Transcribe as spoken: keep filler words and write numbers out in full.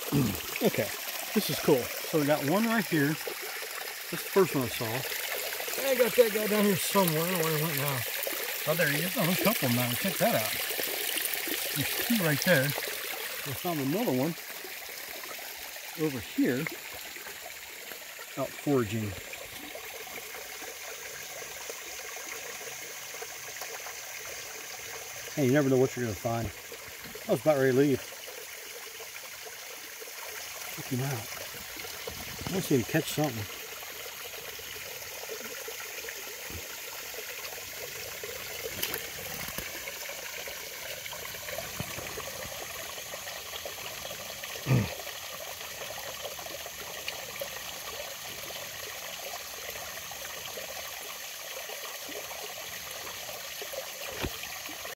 Okay, this is cool. So we got one right here. This is the first one I saw. I got that guy down here somewhere. I don't know where he went now. Oh, there he is. Oh, there's a couple of them now. Check that out. There's two right there. I found another one over here out foraging. Hey, you never know what you're going to find. I was about ready to leave. Check him out. I want to see him catch something.